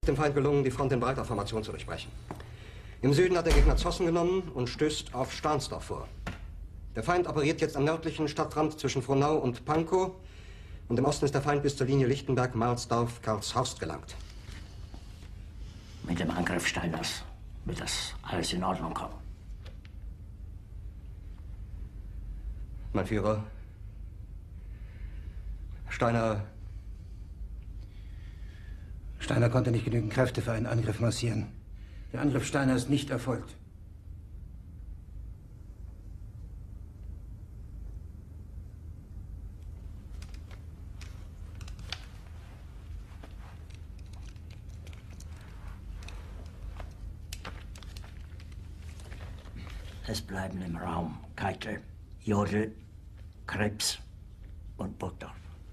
dem Feind gelungen, die Front in breiter Formation zu durchbrechen. Im Süden hat der Gegner Zossen genommen und stößt auf Stahnsdorf vor. Der Feind operiert jetzt am nördlichen Stadtrand zwischen Frohnau und Pankow. Und im Osten ist der Feind bis zur Linie Lichtenberg-Marsdorf-Karlshorst gelangt. Mit dem Angriff Steiners wird das alles in Ordnung kommen. Mein Führer, Steiner konnte nicht genügend Kräfte für einen Angriff massieren. Der Angriff Steiner ist nicht erfolgt. Es bleiben im Raum Keitel, Jodl, Krebs und Burgdorf.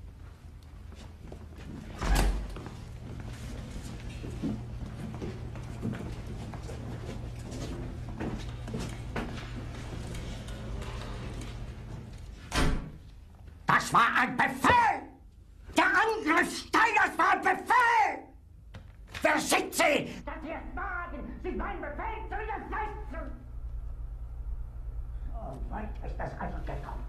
Das war ein Befehl! Der Angriff Steiners war ein Befehl! Wer schickt Sie? Dass Sie es wagen, sich meinen Befehl zu widersetzen! So weit ist das also gekommen.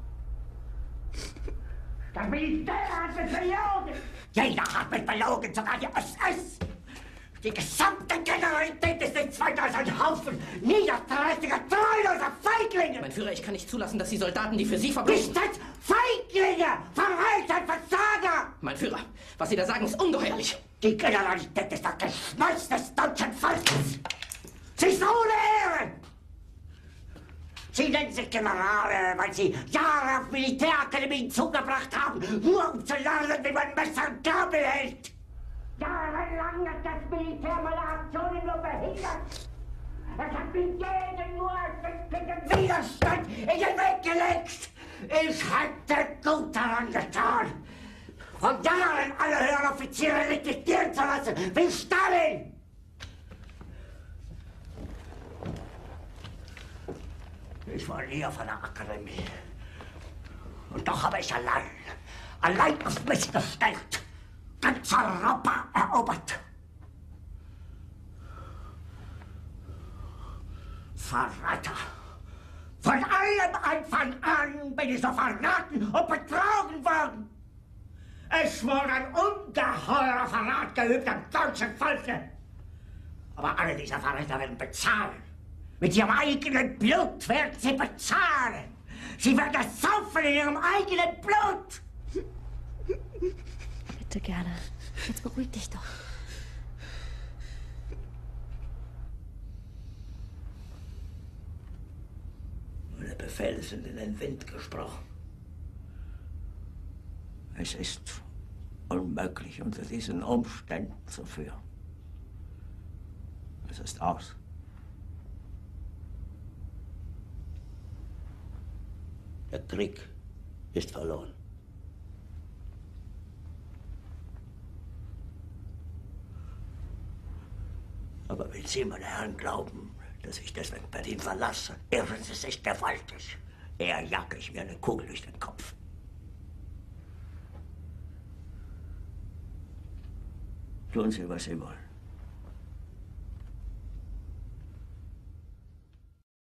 Das Militär hat mich belogen! Jeder hat mich belogen, sogar die SS! Die gesamte Generalität ist nichts weiter als ein Haufen niederträchtiger, treuloser Feiglinge! Mein Führer, ich kann nicht zulassen, dass die Soldaten, die für Sie verbrechen... Nicht als Feiglinge! Verreiter, Versager! Mein Führer, was Sie da sagen, ist ungeheuerlich. Die Generalität ist das Geschmeiß des deutschen Volkes! Sie ist ohne Ehre! Sie nennen sich Generale, weil Sie Jahre auf Militärakademien zugebracht haben, nur um zu lernen, wie man Messer und Gabel hält! Jahrelang hat das Militär meine Aktionen nur behindert. Es hat mir jeden nur ersichtlichen Widerstand in den Weg gelegt. Ich hätte gut daran getan, von Jahren alle höheren Offiziere liquidieren zu lassen, wie Stalin. Ich war nie auf einer Akademie. Und doch habe ich allein auf mich gestellt, ganz Europa erobert. Verräter! Von allem Anfang an bin ich so verraten und betrogen worden. Es wurde ein ungeheurer Verrat geübt am deutschen Volke. Aber alle diese Verräter werden bezahlen. Mit ihrem eigenen Blut werden sie bezahlen. Sie werden es saufen in ihrem eigenen Blut. Bitte gerne. Jetzt beruhig dich doch. Meine Befehle sind in den Wind gesprochen. Es ist unmöglich, unter diesen Umständen zu führen. Es ist aus. Der Krieg ist verloren. Aber wenn Sie, meine Herren, glauben, dass ich deswegen Berlin verlasse, irren Sie sich gewaltig. Eher jage ich mir eine Kugel durch den Kopf. Tun Sie, was Sie wollen.